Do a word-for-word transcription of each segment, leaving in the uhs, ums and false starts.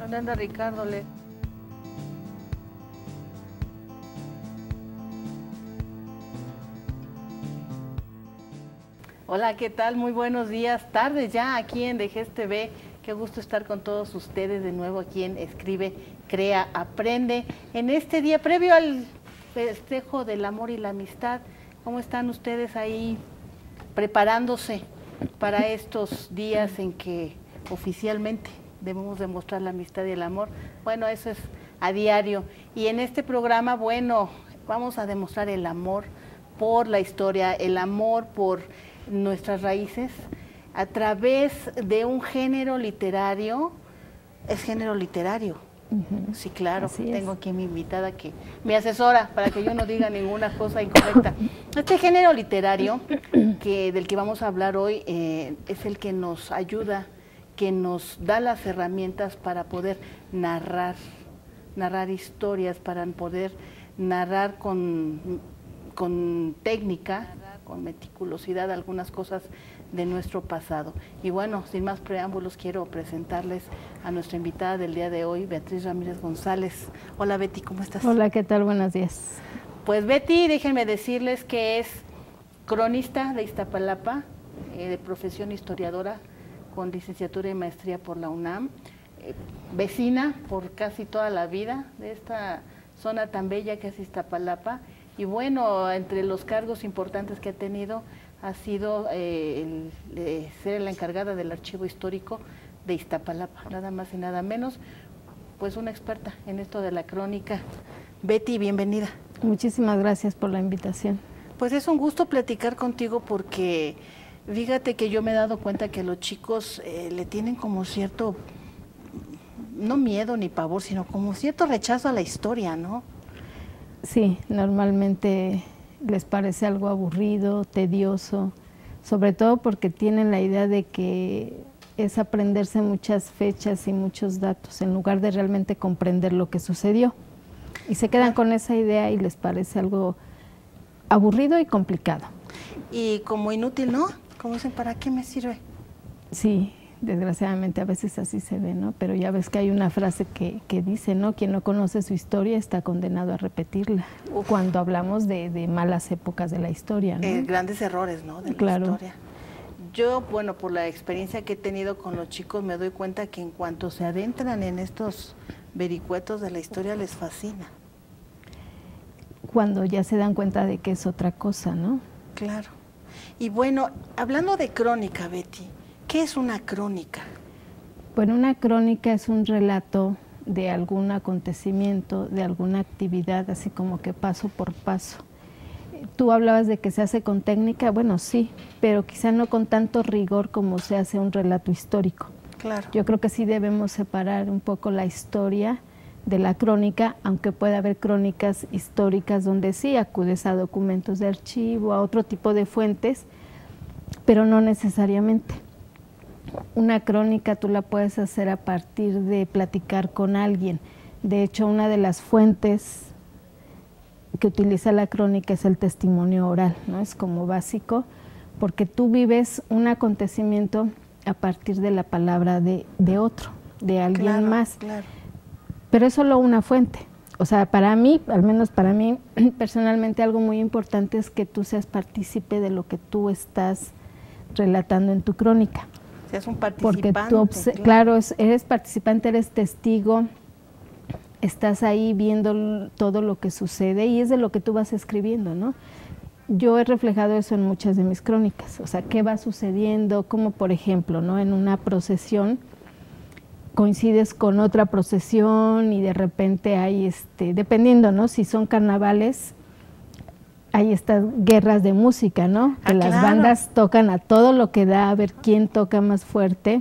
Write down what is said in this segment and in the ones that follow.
¿Dónde anda Ricardo? Le... Hola, ¿qué tal? Muy buenos días, tardes ya aquí en Dejez T V. Qué gusto estar con todos ustedes de nuevo aquí en Escribe, Crea, Aprende. En este día previo al festejo del amor y la amistad, ¿cómo están ustedes ahí preparándose para estos días en que oficialmente debemos demostrar la amistad y el amor? Bueno, eso es a diario. Y en este programa, bueno, vamos a demostrar el amor por la historia, el amor por nuestras raíces, a través de un género literario. Es género literario. Uh-huh. Sí, claro. Así Tengo es. Aquí a mi invitada que me asesora para que yo no diga ninguna cosa incorrecta. Este género literario que, del que vamos a hablar hoy eh, es el que nos ayuda, que nos da las herramientas para poder narrar, narrar historias, para poder narrar con, con técnica, con meticulosidad algunas cosas de nuestro pasado. Y bueno, sin más preámbulos, quiero presentarles a nuestra invitada del día de hoy, Beatriz Ramírez González. Hola Betty, ¿cómo estás? Hola, ¿qué tal? Buenos días. Pues Betty, déjenme decirles que es cronista de Iztapalapa, eh, de profesión historiadora, con licenciatura y maestría por la UNAM, eh, vecina por casi toda la vida de esta zona tan bella que es Iztapalapa. Y bueno, entre los cargos importantes que ha tenido ha sido eh, el, el ser la encargada del archivo histórico de Iztapalapa, nada más y nada menos, pues una experta en esto de la crónica. Betty, bienvenida. Muchísimas gracias por la invitación. Pues es un gusto platicar contigo porque fíjate que yo me he dado cuenta que los chicos eh, le tienen como cierto, no miedo ni pavor, sino como cierto rechazo a la historia, ¿no? Sí, normalmente les parece algo aburrido, tedioso, sobre todo porque tienen la idea de que es aprenderse muchas fechas y muchos datos en lugar de realmente comprender lo que sucedió. Y se quedan con esa idea y les parece algo aburrido y complicado. Y como inútil, ¿no? Como dicen, ¿para qué me sirve? Sí, desgraciadamente a veces así se ve, ¿no? Pero ya ves que hay una frase que, que dice, ¿no? Quien no conoce su historia está condenado a repetirla. Uf. Cuando hablamos de, de malas épocas de la historia, ¿no? Eh, grandes errores, ¿no? De claro. la historia. Yo, bueno, por la experiencia que he tenido con los chicos, me doy cuenta que en cuanto se adentran en estos vericuetos de la historia, les fascina. Cuando ya se dan cuenta de que es otra cosa, ¿no? Claro. Y bueno, hablando de crónica, Betty, ¿qué es una crónica? Bueno, una crónica es un relato de algún acontecimiento, de alguna actividad, así como que paso por paso. Tú hablabas de que se hace con técnica, bueno, sí, pero quizá no con tanto rigor como se hace un relato histórico. Claro. Yo creo que sí debemos separar un poco la historia de la crónica, aunque puede haber crónicas históricas donde sí acudes a documentos de archivo, a otro tipo de fuentes, pero no necesariamente. Una crónica tú la puedes hacer a partir de platicar con alguien. De hecho, una de las fuentes que utiliza la crónica es el testimonio oral, ¿no? Es como básico, porque tú vives un acontecimiento a partir de la palabra de, de otro, de alguien claro, más. Claro. Pero es solo una fuente. O sea, para mí, al menos para mí, personalmente algo muy importante es que tú seas partícipe de lo que tú estás relatando en tu crónica. Seas un participante. Porque tú, claro, claro es, eres participante, eres testigo, estás ahí viendo todo lo que sucede y es de lo que tú vas escribiendo, ¿no? Yo he reflejado eso en muchas de mis crónicas, o sea, qué va sucediendo, como por ejemplo, ¿no? En una procesión coincides con otra procesión y de repente hay, este, dependiendo, ¿no? Si son carnavales, hay estas guerras de música, ¿no? Ah, que las claro. bandas tocan a todo lo que da, a ver quién toca más fuerte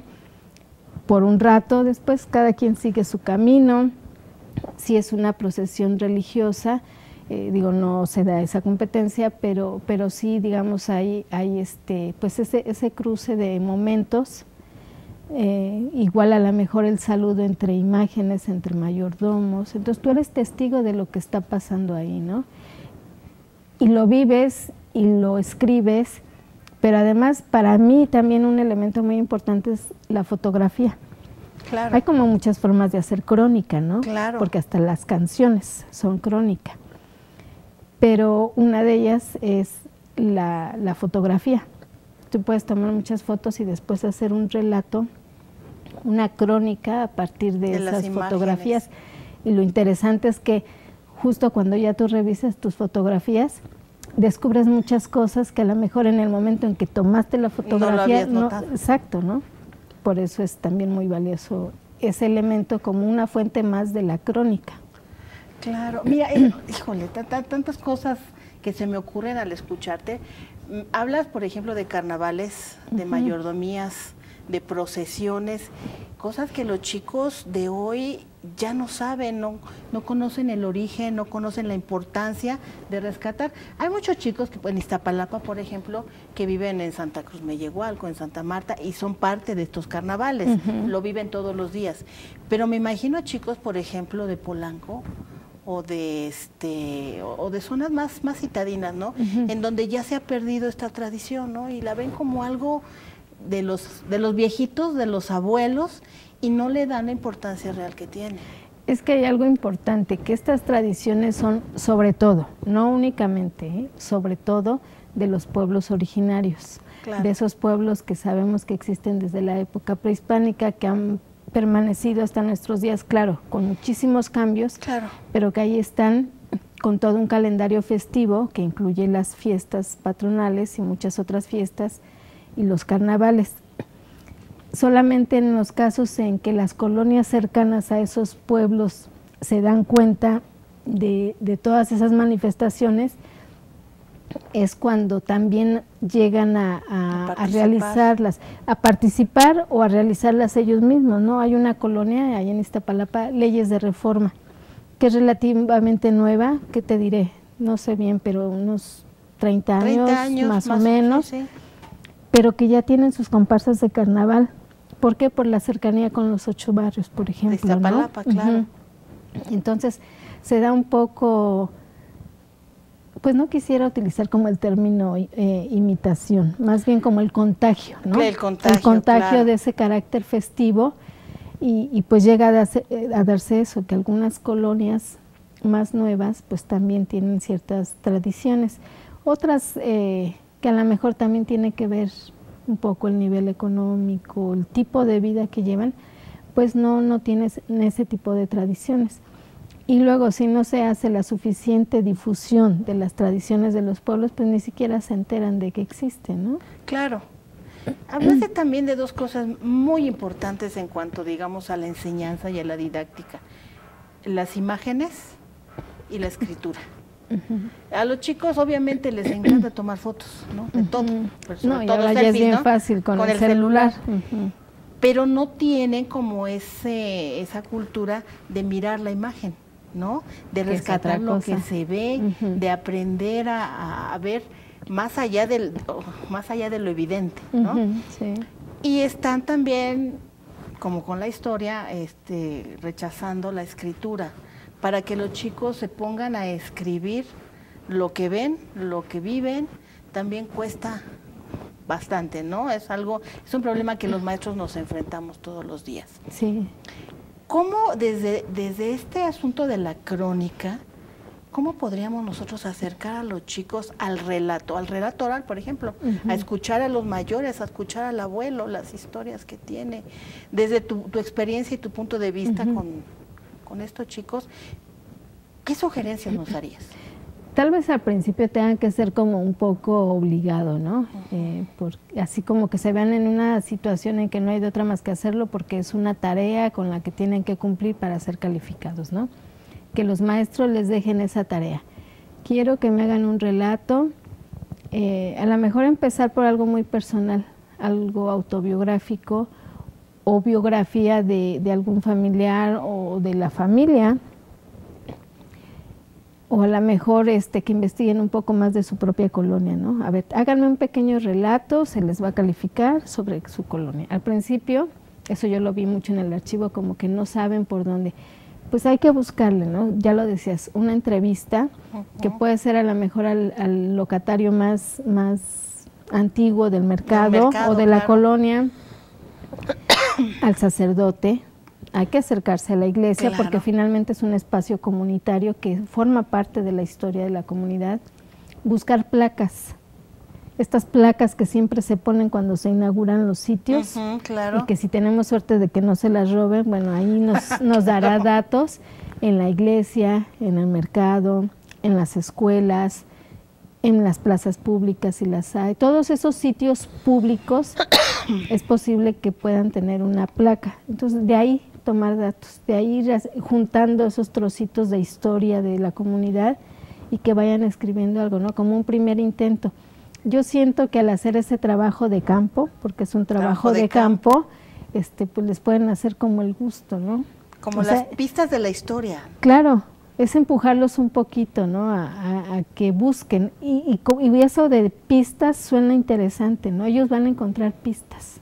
por un rato, después cada quien sigue su camino. Si es una procesión religiosa, eh, digo, no se da esa competencia, pero, pero sí, digamos, hay, hay este, pues ese, ese cruce de momentos. Eh, igual a lo mejor el saludo entre imágenes, entre mayordomos, entonces tú eres testigo de lo que está pasando ahí, ¿no? Y lo vives y lo escribes, pero además para mí también un elemento muy importante es la fotografía. Claro. Hay como muchas formas de hacer crónica, ¿no? Claro. Porque hasta las canciones son crónica. Pero una de ellas es la, la fotografía. Tú puedes tomar muchas fotos y después hacer un relato, una crónica a partir de, de esas fotografías. Y lo interesante es que justo cuando ya tú revisas tus fotografías, descubres muchas cosas que a lo mejor en el momento en que tomaste la fotografía, no lo no, habías notado. Exacto, ¿no? Por eso es también muy valioso ese elemento como una fuente más de la crónica. Claro, mira, eh, híjole, tantas cosas que se me ocurren al escucharte. Hablas, por ejemplo, de carnavales, de uh-huh. mayordomías, de procesiones, cosas que los chicos de hoy ya no saben, no, no conocen el origen, no conocen la importancia de rescatar. Hay muchos chicos que en Iztapalapa, por ejemplo, que viven en Santa Cruz Mellehualco, en Santa Marta, y son parte de estos carnavales, uh-huh. lo viven todos los días. Pero me imagino a chicos, por ejemplo, de Polanco, o de este o de zonas más más citadinas, ¿no? Uh-huh. En donde ya se ha perdido esta tradición, ¿no? Y la ven como algo de los de los viejitos, de los abuelos, y no le dan la importancia real que tiene. Es que hay algo importante, que estas tradiciones son sobre todo, no únicamente, ¿eh? sobre todo de los pueblos originarios, claro. de esos pueblos que sabemos que existen desde la época prehispánica, que han permanecido hasta nuestros días, claro, con muchísimos cambios, claro. pero que ahí están con todo un calendario festivo que incluye las fiestas patronales y muchas otras fiestas y los carnavales. Solamente en los casos en que las colonias cercanas a esos pueblos se dan cuenta de, de todas esas manifestaciones, es cuando también llegan a, a, a, a realizarlas, a participar o a realizarlas ellos mismos, ¿no? Hay una colonia ahí en Iztapalapa, Leyes de Reforma, que es relativamente nueva, ¿qué te diré? No sé bien, pero unos treinta años, años más, más o menos, sí, sí. pero que ya tienen sus comparsas de carnaval. ¿Por qué? Por la cercanía con los ocho barrios, por ejemplo. De Iztapalapa, ¿no? claro. Uh-huh. Entonces, se da un poco... Pues no quisiera utilizar como el término eh, imitación, más bien como el contagio, ¿no? El contagio, el contagio claro. de ese carácter festivo y, y pues llega a darse, a darse eso, que algunas colonias más nuevas pues también tienen ciertas tradiciones, otras eh, que a lo mejor también tiene que ver un poco el nivel económico, el tipo de vida que llevan, pues no, no tienen ese tipo de tradiciones. Y luego, si no se hace la suficiente difusión de las tradiciones de los pueblos, pues ni siquiera se enteran de que existen, ¿no? Claro. Hablaste también de dos cosas muy importantes en cuanto, digamos, a la enseñanza y a la didáctica. Las imágenes y la escritura. Uh-huh. A los chicos, obviamente, les encanta tomar fotos, ¿no? De todo. Uh-huh. No, y ahora ya es bien ¿no? fácil con, con el, el celular. celular. Uh-huh. Pero no tienen como ese esa cultura de mirar la imagen, ¿no? De rescatar lo que se ve, uh-huh. de aprender a, a ver más allá del más allá de lo evidente, ¿no? Uh-huh, sí. Y están también, como con la historia, este, rechazando la escritura, para que los chicos se pongan a escribir lo que ven, lo que viven, también cuesta bastante, ¿no? Es algo, es un problema que los maestros nos enfrentamos todos los días. Sí. ¿Cómo desde, desde este asunto de la crónica, cómo podríamos nosotros acercar a los chicos al relato, al relato oral, por ejemplo, uh-huh. a escuchar a los mayores, a escuchar al abuelo, las historias que tiene, desde tu, tu experiencia y tu punto de vista uh-huh. con, con estos chicos, ¿qué sugerencias nos harías? Tal vez al principio tengan que ser como un poco obligado, ¿no? Uh-huh. Eh, por, así como que se vean en una situación en que no hay de otra más que hacerlo porque es una tarea con la que tienen que cumplir para ser calificados, ¿no? Que los maestros les dejen esa tarea. Quiero que me hagan un relato, eh, a lo mejor empezar por algo muy personal, algo autobiográfico o biografía de, de algún familiar o de la familia, o a lo mejor este, que investiguen un poco más de su propia colonia, ¿no? A ver, háganme un pequeño relato, se les va a calificar sobre su colonia. Al principio, eso yo lo vi mucho en el archivo, como que no saben por dónde. Pues hay que buscarle, ¿no? Ya lo decías, una entrevista, uh-huh. que puede ser a lo mejor al, al locatario más, más antiguo del mercado, del mercado o de claro. la colonia, al sacerdote, Hay que acercarse a la iglesia, claro, porque finalmente es un espacio comunitario que forma parte de la historia de la comunidad. Buscar placas, estas placas que siempre se ponen cuando se inauguran los sitios, uh-huh, claro, y que si tenemos suerte de que no se las roben, bueno, ahí nos, nos dará datos en la iglesia, en el mercado, en las escuelas, en las plazas públicas, si las hay. Todos esos sitios públicos es posible que puedan tener una placa. Entonces, de ahí tomar datos, de ahí ir juntando esos trocitos de historia de la comunidad y que vayan escribiendo algo, ¿no? Como un primer intento. Yo siento que al hacer ese trabajo de campo, porque es un trabajo, trabajo de, de campo, campo, este, pues les pueden hacer como el gusto, ¿no? Como o las sea, pistas de la historia. Claro, es empujarlos un poquito, ¿no? A, a, a que busquen. Y, y, y eso de pistas suena interesante, ¿no? Ellos van a encontrar pistas.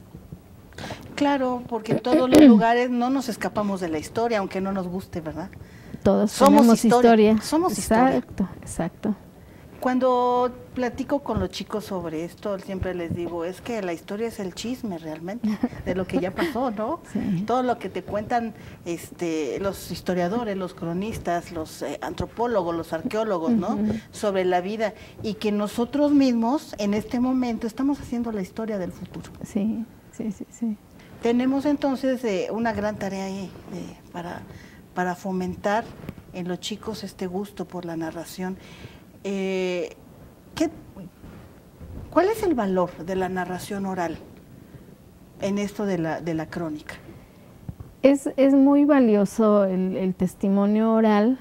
Claro, porque en todos los lugares no nos escapamos de la historia, aunque no nos guste, ¿verdad? Todos somos historia. historia. Somos exacto, historia. Exacto, exacto. Cuando platico con los chicos sobre esto, siempre les digo, es que la historia es el chisme realmente de lo que ya pasó, ¿no? Sí. Todo lo que te cuentan este, los historiadores, los cronistas, los eh, antropólogos, los arqueólogos, ¿no? Uh-huh. Sobre la vida, y que nosotros mismos en este momento estamos haciendo la historia del futuro. Sí, sí, sí, sí. Tenemos entonces eh, una gran tarea ahí eh, para, para fomentar en los chicos este gusto por la narración. Eh, ¿qué, ¿Cuál es el valor de la narración oral en esto de la, de la crónica? Es, es muy valioso el, el testimonio oral,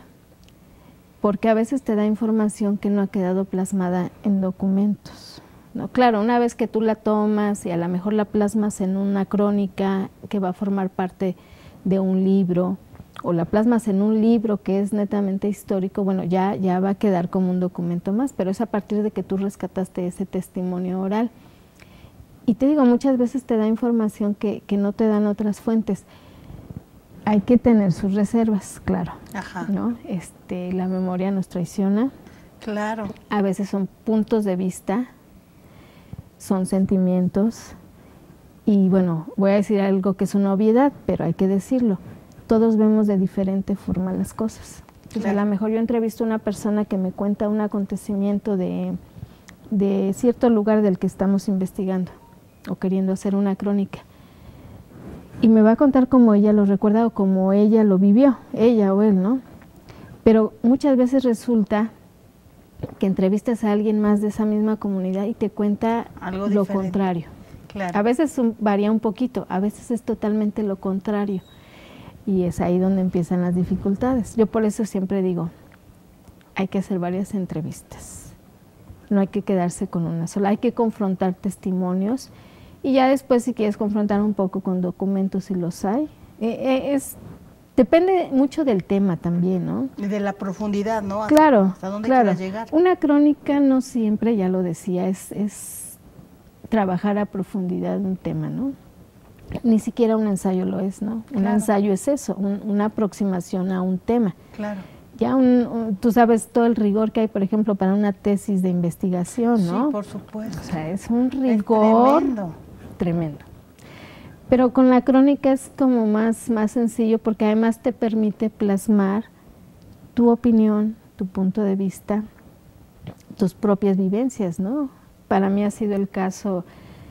porque a veces te da información que no ha quedado plasmada en documentos, ¿no? Claro, una vez que tú la tomas y a lo mejor la plasmas en una crónica que va a formar parte de un libro, o la plasmas en un libro que es netamente histórico, bueno, ya, ya va a quedar como un documento más, pero es a partir de que tú rescataste ese testimonio oral. Y te digo, muchas veces te da información que, que no te dan otras fuentes. Hay que tener sus reservas, claro. Ajá. ¿No? Este, la memoria nos traiciona. Claro. A veces son puntos de vista, son sentimientos, y bueno, voy a decir algo que es una obviedad, pero hay que decirlo. Todos vemos de diferente forma las cosas. Claro. A lo mejor yo entrevisto a una persona que me cuenta un acontecimiento de, de cierto lugar del que estamos investigando o queriendo hacer una crónica. Y me va a contar cómo ella lo recuerda o cómo ella lo vivió, ella o él, ¿no? Pero muchas veces resulta que entrevistas a alguien más de esa misma comunidad y te cuenta algo lo diferente. Contrario. Claro. A veces un, varía un poquito, a veces es totalmente lo contrario. Y es ahí donde empiezan las dificultades. Yo por eso siempre digo, hay que hacer varias entrevistas. No hay que quedarse con una sola, hay que confrontar testimonios y ya después si quieres confrontar un poco con documentos si los hay. Eh, es, depende mucho del tema también, ¿no? Y de la profundidad, ¿no? Hasta, claro, hasta dónde claro. quieras llegar. Una crónica no siempre, ya lo decía, es, es trabajar a profundidad un tema, ¿no? Ni siquiera un ensayo lo es, ¿no? Un claro. ensayo es eso, un, una aproximación a un tema. Claro. Ya un, un, tú sabes todo el rigor que hay, por ejemplo, para una tesis de investigación, ¿no? Sí, por supuesto. O sea, es un rigor es tremendo. tremendo. Pero con la crónica es como más, más sencillo porque además te permite plasmar tu opinión, tu punto de vista, tus propias vivencias, ¿no? Para mí ha sido el caso,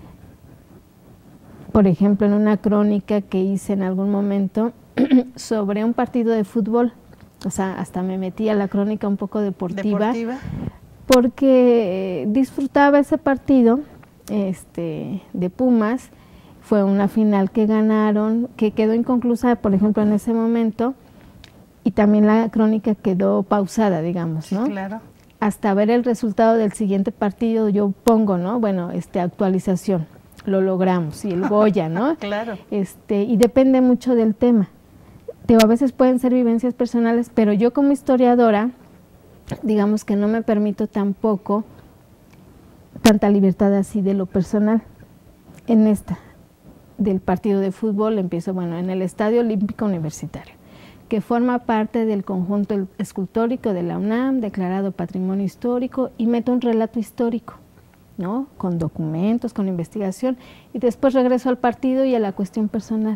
por ejemplo, en una crónica que hice en algún momento sobre un partido de fútbol. O sea, hasta me metí a la crónica un poco deportiva, ¿Deportiva? Porque disfrutaba ese partido este, de Pumas. Fue una final que ganaron, que quedó inconclusa, por ejemplo, en ese momento, y también la crónica quedó pausada, digamos, ¿no? Sí, claro. Hasta ver el resultado del siguiente partido, yo pongo, ¿no? Bueno, este, actualización. Lo logramos, y el Goya, ¿no? Claro. Este, y depende mucho del tema. Digo, a veces pueden ser vivencias personales, pero yo como historiadora, digamos que no me permito tampoco tanta libertad así de lo personal. En esta, del partido de fútbol, empiezo, bueno, en el Estadio Olímpico Universitario, que forma parte del conjunto escultórico de la UNAM, declarado Patrimonio Histórico, y meto un relato histórico, ¿no? Con documentos, con investigación, y después regreso al partido y a la cuestión personal.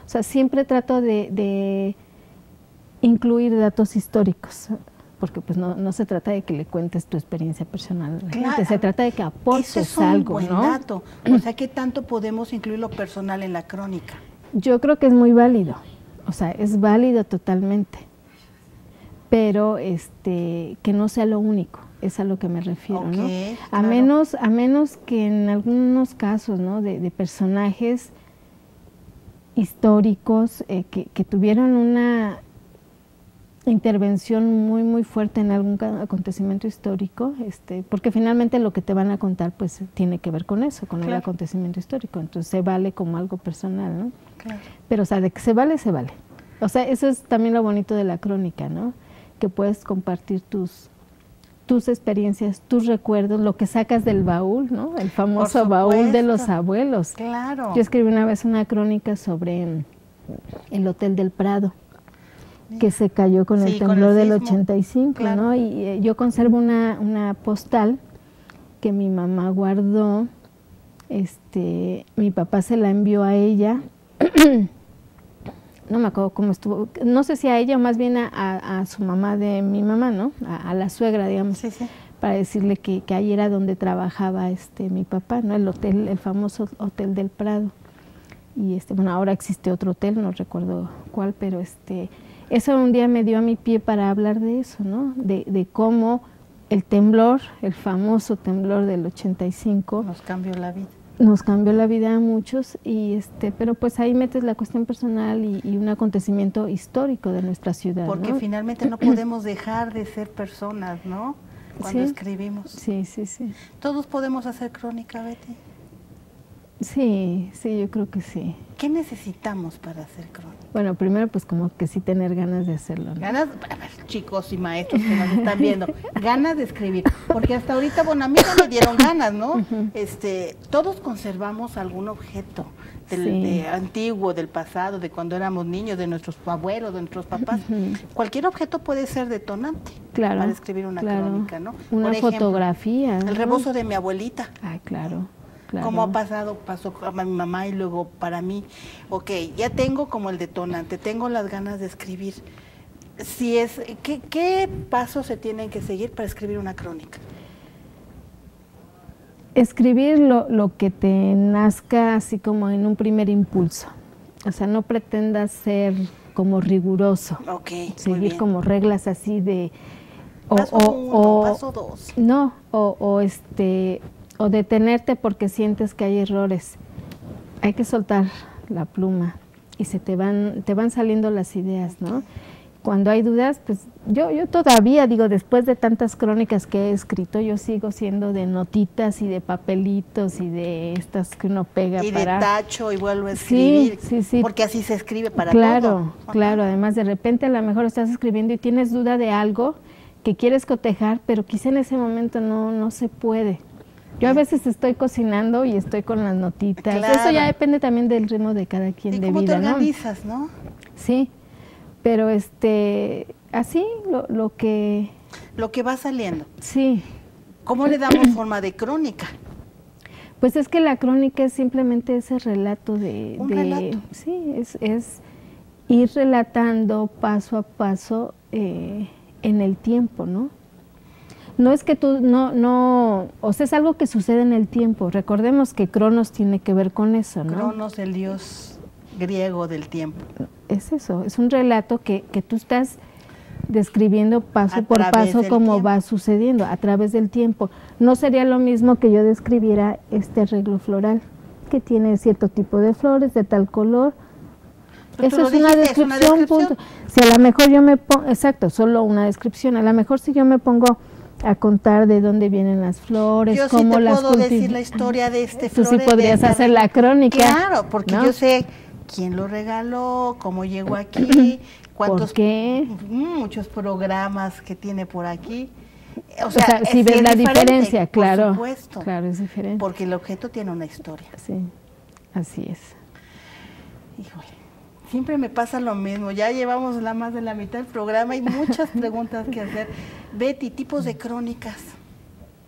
O sea, siempre trato de, de incluir datos históricos, porque pues no, no se trata de que le cuentes tu experiencia personal, claro, se trata de que aportes Ese es un algo, buen ¿no? dato. O sea, ¿qué tanto podemos incluir lo personal en la crónica? Yo creo que es muy válido, o sea, es válido totalmente, pero este que no sea lo único, es a lo que me refiero, okay, ¿no? A claro. menos, a menos que en algunos casos, ¿no? de, de personajes históricos eh, que, que tuvieron una intervención muy muy fuerte en algún acontecimiento histórico, este, porque finalmente lo que te van a contar pues tiene que ver con eso, con claro. el acontecimiento histórico, entonces se vale como algo personal, ¿no? Claro. Pero o sea, de que se vale, se vale. O sea, eso es también lo bonito de la crónica, ¿no? Que puedes compartir tus tus experiencias, tus recuerdos, lo que sacas del baúl, ¿no? El famoso baúl de los abuelos. Claro. Yo escribí una vez una crónica sobre el Hotel del Prado, que se cayó con sí, el temblor con el del ochenta y cinco, claro. ¿no? Y eh, yo conservo una, una postal que mi mamá guardó, este, mi papá se la envió a ella, no me acuerdo cómo estuvo, no sé si a ella o más bien a, a, a su mamá de mi mamá, ¿no? A, a la suegra, digamos, sí, sí. para decirle que, que ahí era donde trabajaba este mi papá, ¿no? El hotel, el famoso Hotel del Prado. Y este, bueno, ahora existe otro hotel, no recuerdo cuál, pero este eso un día me dio a mi pie para hablar de eso, ¿no? De, de cómo el temblor, el famoso temblor del ochenta y cinco, nos cambió la vida. Nos cambió la vida a muchos, y este, pero pues ahí metes la cuestión personal y, y un acontecimiento histórico de nuestra ciudad. Porque ¿no? finalmente no podemos dejar de ser personas, ¿no? Cuando sí, escribimos. Sí, sí, sí. ¿Todos podemos hacer crónica, Betty? Sí, sí, yo creo que sí. ¿Qué necesitamos para hacer crónica? Bueno, primero pues como que sí tener ganas de hacerlo, ¿no? Ganas, a ver, chicos y maestros que nos están viendo, ganas de escribir, porque hasta ahorita, bueno, a mí no me dieron ganas, ¿no? Uh-huh. Este, todos conservamos algún objeto del sí. de antiguo, del pasado, de cuando éramos niños, de nuestros abuelos, de nuestros papás. Uh-huh. Cualquier objeto puede ser detonante claro, para escribir una claro. crónica, ¿no? Una Por ejemplo, fotografía. El rebozo de mi abuelita. Ay, claro. Claro. Cómo ha pasado, pasó a mi mamá y luego para mí. Ok, ya tengo como el detonante, tengo las ganas de escribir. Si es, ¿qué, qué pasos se tienen que seguir para escribir una crónica? Escribir lo, lo que te nazca así como en un primer impulso. O sea, no pretendas ser como riguroso. Ok, seguir muy bien. Como reglas así de... O, paso o, uno, o, paso dos. No, o, o este... o detenerte porque sientes que hay errores. Hay que soltar la pluma y se te van te van saliendo las ideas, ¿no? Cuando hay dudas, pues yo yo todavía digo, después de tantas crónicas que he escrito, yo sigo siendo de notitas y de papelitos y de estas que uno pega y para... de tacho y vuelvo a escribir, sí, sí, sí. Porque así se escribe para claro, todo. Claro, claro, además de repente a lo mejor estás escribiendo y tienes duda de algo que quieres cotejar, pero quizá en ese momento no, no se puede. Yo a veces estoy cocinando y estoy con las notitas. Claro. Eso ya depende también del ritmo de cada quien ¿Y de cómo vida, te organizas, no? ¿no? Sí, pero este, así lo, lo que... Lo que va saliendo. Sí. ¿Cómo le damos forma de crónica? Pues es que la crónica es simplemente ese relato de... ¿Un de, relato? Sí, es, es ir relatando paso a paso eh, en el tiempo, ¿no? No es que tú, no, no, o sea, es algo que sucede en el tiempo. Recordemos que Cronos tiene que ver con eso, ¿no? Cronos, el dios griego del tiempo. Es eso, es un relato que, que tú estás describiendo paso A por paso cómo tiempo. va sucediendo a través del tiempo. No sería lo mismo que yo describiera este arreglo floral, que tiene cierto tipo de flores de tal color. Pero Eso es una, dijiste, es una descripción. Punto. Si a lo mejor yo me pongo, exacto, solo una descripción, a lo mejor si yo me pongo a contar de dónde vienen las flores, yo cómo sí te las puedo decir la historia de este Tú flores. sí podrías de hacer la crónica. Claro, porque ¿no? yo sé quién lo regaló, cómo llegó aquí, cuántos, ¿por qué? Muchos programas que tiene por aquí. O O sea, sea, si es, ves es la diferente, diferencia, claro, por supuesto, claro, es diferente. porque el objeto tiene una historia. Sí, así es. Híjole, siempre me pasa lo mismo, ya llevamos la más de la mitad del programa y muchas preguntas que hacer. Betty, tipos de crónicas.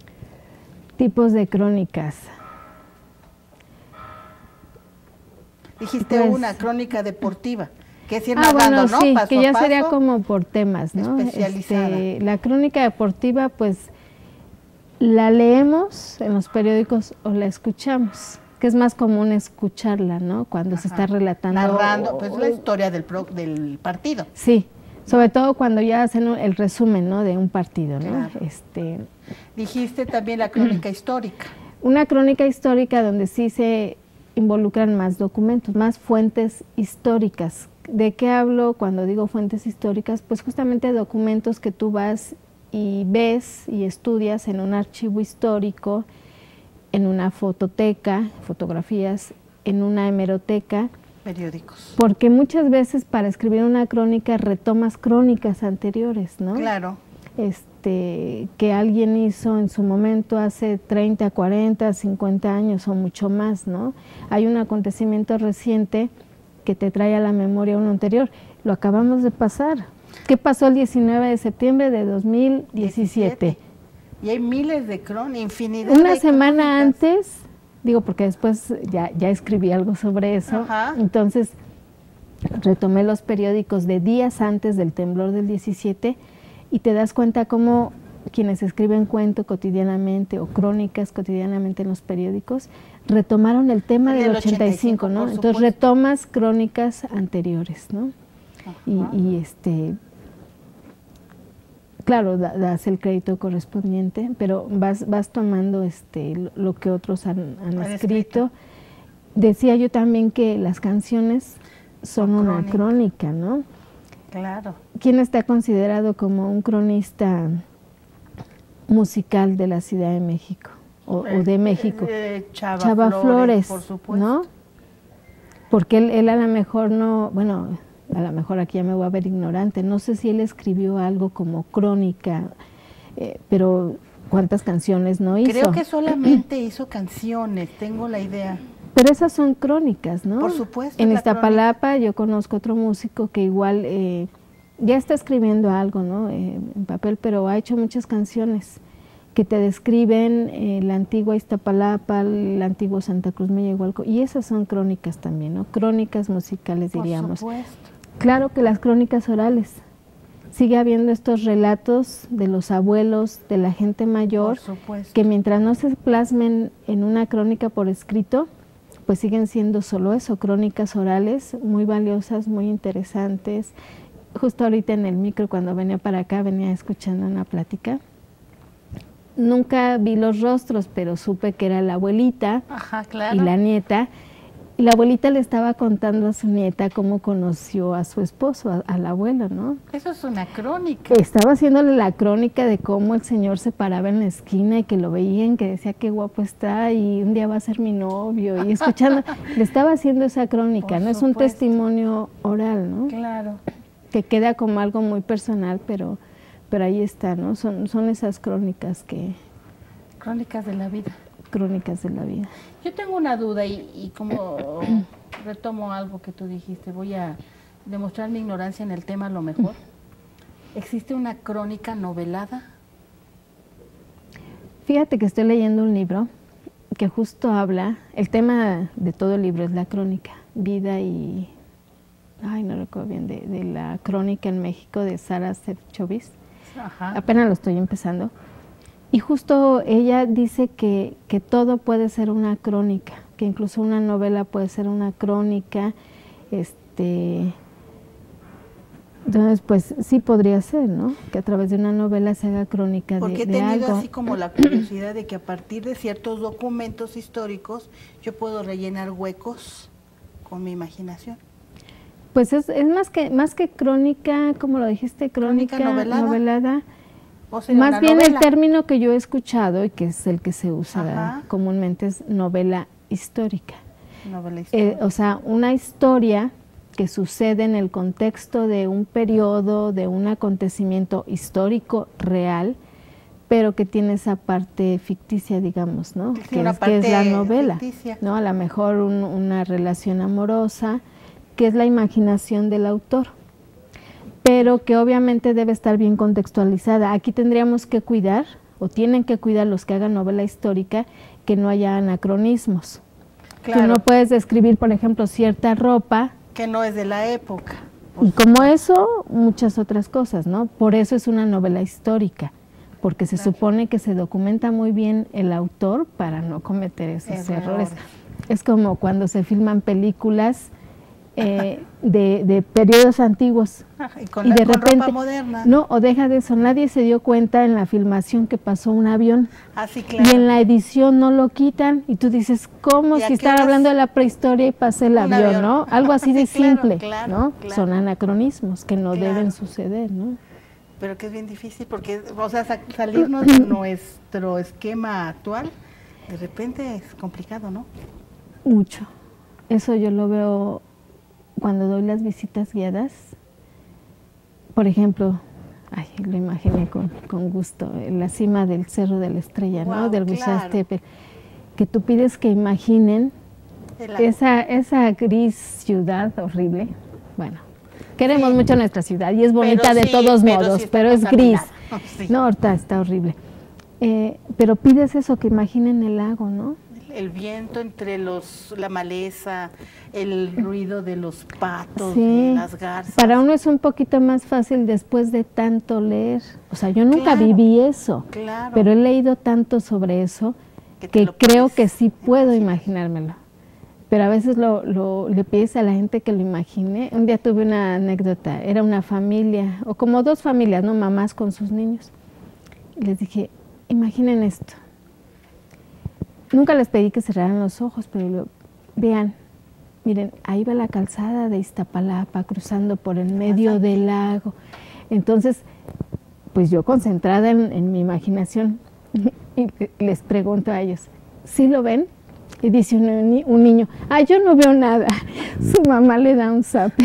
Tipos de crónicas. Dijiste Pues, una crónica deportiva, que es ir Ah, narrando, bueno, ¿no? sí, Paso que a ya paso, sería como por temas, ¿no? especializada. Este, la crónica deportiva, pues, la leemos en los periódicos o la escuchamos, que es más común escucharla, ¿no? Cuando se Ajá. está relatando. Narrando, o- pues la historia del, pro- del partido. Sí, sobre todo cuando ya hacen un- el resumen, ¿no? De un partido, ¿no? Claro. Este, Dijiste también la crónica histórica. una crónica histórica donde sí se involucran más documentos, más fuentes históricas. ¿De qué hablo cuando digo fuentes históricas? Pues justamente documentos que tú vas y ves y estudias en un archivo histórico, en una fototeca, fotografías, en una hemeroteca, Periódicos. porque muchas veces para escribir una crónica retomas crónicas anteriores, ¿no? Claro. Este, que alguien hizo en su momento hace treinta, cuarenta, cincuenta años o mucho más, ¿no? Hay un acontecimiento reciente que te trae a la memoria uno anterior. Lo acabamos de pasar. ¿Qué pasó el diecinueve de septiembre de dos mil diecisiete? Y hay miles de crónicas, infinidad Una de semana crónicas. antes, digo porque después ya, ya escribí algo sobre eso, Ajá. entonces retomé los periódicos de días antes del temblor del diecisiete y te das cuenta cómo quienes escriben cuento cotidianamente o crónicas cotidianamente en los periódicos retomaron el tema El del del ochenta y cinco, ochenta y cinco, ¿no? por Entonces supuesto. retomas crónicas anteriores, ¿no? Y, Ajá. y este, claro, da- das el crédito correspondiente, pero vas, vas tomando este, lo, lo que otros han, han Han escrito. escrito. Decía yo también que las canciones son Son una crónica. crónica, ¿no? Claro. ¿Quién está considerado como un cronista musical de la Ciudad de México o, o de México? Eh, Chava, Chava Flores, por supuesto. ¿no? Porque él, él a lo mejor no, bueno, a lo mejor aquí ya me voy a ver ignorante, no sé si él escribió algo como crónica, eh, pero ¿cuántas canciones no hizo? Creo que solamente hizo canciones, tengo la idea. Pero esas son crónicas, ¿no? Por supuesto, En es la Iztapalapa yo conozco otro músico que igual eh, ya está escribiendo algo, ¿no? Eh, en papel, pero ha hecho muchas canciones que te describen eh, la antigua Iztapalapa, el antiguo Santa Cruz Meyahualco, y esas son crónicas también, ¿no? Crónicas musicales, diríamos. Por supuesto. Claro que las crónicas orales. Sigue habiendo estos relatos de los abuelos, de la gente mayor, Por supuesto. que mientras no se plasmen en una crónica por escrito, pues siguen siendo solo eso, crónicas orales muy valiosas, muy interesantes. Justo ahorita en el micro, cuando venía para acá, venía escuchando una plática. Nunca vi los rostros, pero supe que era la abuelita Ajá, claro. y la nieta. Y la abuelita le estaba contando a su nieta cómo conoció a su esposo, a, al abuelo, ¿no? Eso es una crónica. Estaba haciéndole la crónica de cómo el señor se paraba en la esquina y que lo veían, que decía qué guapo está y un día va a ser mi novio. Y escuchando, le estaba haciendo esa crónica, Por ¿no? Es un supuesto. testimonio oral, ¿no? Claro. Que queda como algo muy personal, pero, pero ahí está, ¿no? Son, son esas crónicas que, Crónicas de la vida. crónicas de la vida. Yo tengo una duda y, y como retomo algo que tú dijiste, voy a demostrar mi ignorancia en el tema a lo mejor. ¿Existe una crónica novelada? Fíjate que estoy leyendo un libro que justo habla, el tema de todo el libro es la crónica, vida y, ay, no recuerdo bien, de, de la crónica en México de Sara Sefcovic. Ajá. Apenas lo estoy empezando. Y justo ella dice que, que todo puede ser una crónica, que incluso una novela puede ser una crónica. Este, entonces, pues sí podría ser, ¿no? Que a través de una novela se haga crónica de, Porque he de tenido algo. así como la curiosidad de que a partir de ciertos documentos históricos yo puedo rellenar huecos con mi imaginación. Pues es, es más que más que crónica, como lo dijiste, crónica, Crónica novelada. novelada. O sería Más una bien novela. el término que yo he escuchado y que es el que se usa Ajá. comúnmente es novela histórica. Novela Eh, histórica. o sea, una historia que sucede en el contexto de un periodo, de un acontecimiento histórico real, pero que tiene esa parte ficticia, digamos, ¿no? Sí, que, una es, que es la parte novela, ficticia. ¿no? A lo mejor un- una relación amorosa, que es la imaginación del autor, pero que obviamente debe estar bien contextualizada. Aquí tendríamos que cuidar, o tienen que cuidar los que hagan novela histórica, que no haya anacronismos. Claro. Tú no puedes describir, por ejemplo, cierta ropa. Que no es de la época. Y como eso, muchas otras cosas, ¿no? Por eso es una novela histórica, porque se claro. supone que se documenta muy bien el autor para no cometer esos Error. errores. Es como cuando se filman películas eh, de, de periodos antiguos y, con y la, de con repente ropa moderna. No, o deja de eso, nadie se dio cuenta en la filmación que pasó un avión. Ah, sí, claro. Y en la edición no lo quitan y tú dices, ¿cómo si están hablando de la prehistoria y pasé el avión, avión, ¿no? Algo así de sí, simple, claro, ¿no? Claro. Son anacronismos que no claro. deben suceder, ¿no? Pero que es bien difícil porque, o sea, salirnos de nuestro esquema actual, de repente es complicado, ¿no? Mucho. Eso yo lo veo cuando doy las visitas guiadas. Por ejemplo, ay, lo imaginé con, con gusto, en la cima del Cerro de la Estrella, wow, ¿no? Del Huizastepe, claro. que tú pides que imaginen esa, esa gris ciudad horrible. Bueno, queremos sí. mucho nuestra ciudad y es bonita pero de sí, todos pero modos, sí pero es gris. Sí. No, ahorita está horrible. Eh, pero pides eso, que imaginen el lago, ¿no? El viento entre los, la maleza, el ruido de los patos, sí. de las garzas. Para uno es un poquito más fácil después de tanto leer. O sea, yo nunca claro, viví eso, claro. pero he leído tanto sobre eso que, que creo que sí puedo imaginármelo. Pero a veces lo, lo, le pides a la gente que lo imagine. Un día tuve una anécdota, era una familia, o como dos familias, ¿no? Mamás con sus niños. Y les dije, imaginen esto. Nunca les pedí que cerraran los ojos, pero lo, vean, miren, ahí va la calzada de Iztapalapa cruzando por el medio del lago. Entonces, pues yo concentrada en, en mi imaginación, y les pregunto a ellos, ¿sí lo ven? Y dice un, un niño, ah, yo no veo nada. Su mamá le da un zape.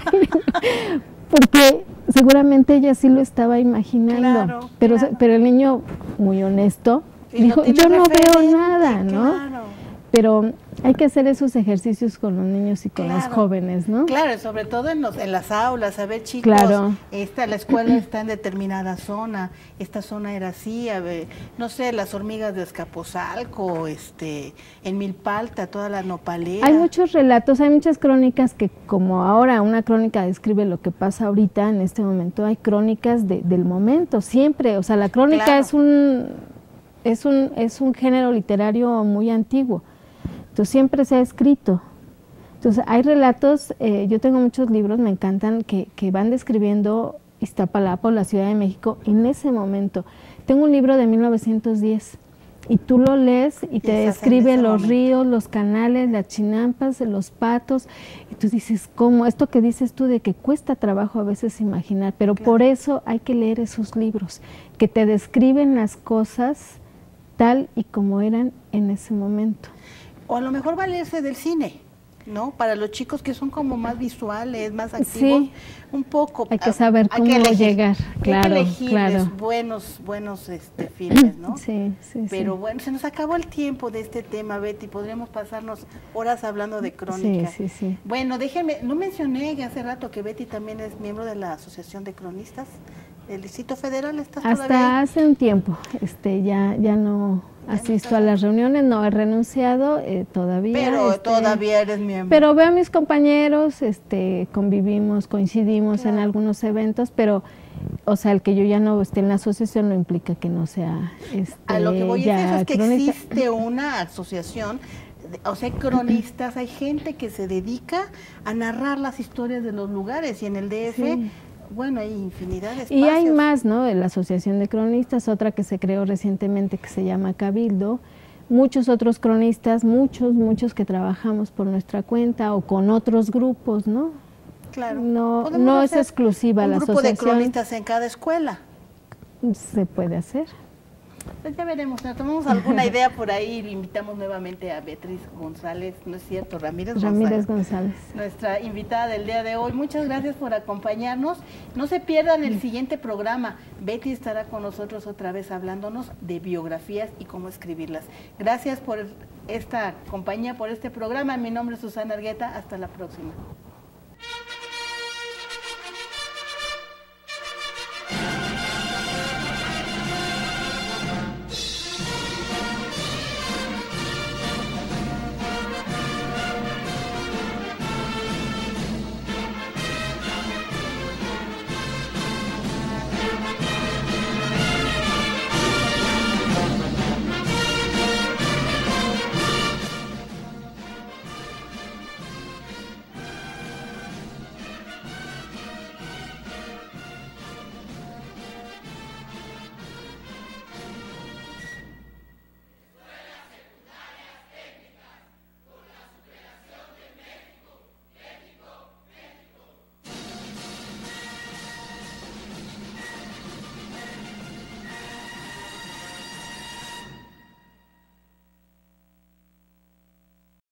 Porque seguramente ella sí lo estaba imaginando. Claro, pero, claro. pero el niño, muy honesto, y dijo, no yo no veo nada, ¿no? Claro. Pero hay que hacer esos ejercicios con los niños y con claro. los jóvenes, ¿no? Claro, sobre todo en, los, en las aulas, a ver, chicos, claro. esta, la escuela está en determinada zona, esta zona era así, a ver, no sé, las hormigas de Azcapotzalco, este, en Milpalta, toda la nopalera. Hay muchos relatos, hay muchas crónicas que, como ahora una crónica describe lo que pasa ahorita, en este momento, hay crónicas de, del momento, siempre, o sea, la crónica claro. es un... Es un, es un género literario muy antiguo, entonces siempre se ha escrito. Entonces hay relatos, eh, yo tengo muchos libros, me encantan, que, que van describiendo Iztapalapa o la Ciudad de México en ese momento. Tengo un libro de mil novecientos diez y tú lo lees y, y te describe los momento. ríos, los canales, las chinampas, los patos, y tú dices, ¿cómo? Esto que dices tú de que cuesta trabajo a veces imaginar, pero claro. por eso hay que leer esos libros, que te describen las cosas tal y como eran en ese momento. O a lo mejor valerse del cine, ¿no? Para los chicos que son como más visuales, más activos, sí. un poco. Hay que saber cómo hay que elegir, llegar, claro, hay que elegir claro. buenos, buenos este, filmes, ¿no? Sí, sí, Pero sí. bueno, se nos acabó el tiempo de este tema, Betty, podríamos pasarnos horas hablando de crónica. Sí, sí, sí. Bueno, déjeme, no mencioné hace rato que Betty también es miembro de la Asociación de Cronistas del Distrito Federal. ¿Estás Hasta todavía ahí? Hace un tiempo, este, ya, ya no asisto a las reuniones, no he renunciado eh, todavía. Pero este, todavía eres miembro. Pero veo a mis compañeros, este, convivimos, coincidimos claro. en algunos eventos, pero, o sea, el que yo ya no esté en la asociación no implica que no sea este, a lo que voy ya es, eso, es que cronista. Existe una asociación, o sea, hay cronistas, hay gente que se dedica a narrar las historias de los lugares, y en el D F... Sí. Bueno, hay infinidad de espacios. Y hay más, ¿no? La Asociación de Cronistas, otra que se creó recientemente que se llama Cabildo. Muchos otros cronistas, muchos, muchos que trabajamos por nuestra cuenta o con otros grupos, ¿no? Claro. No, no es exclusiva la asociación. Un grupo de cronistas en cada escuela. Se puede hacer. Pues ya veremos, nos tomamos alguna idea por ahí y le invitamos nuevamente a Beatriz González, ¿no es cierto? Ramírez González. Ramírez González. Nuestra invitada del día de hoy. Muchas gracias por acompañarnos. No se pierdan el siguiente programa. Betty estará con nosotros otra vez hablándonos de biografías y cómo escribirlas. Gracias por esta compañía, por este programa. Mi nombre es Susana Argueta. Hasta la próxima.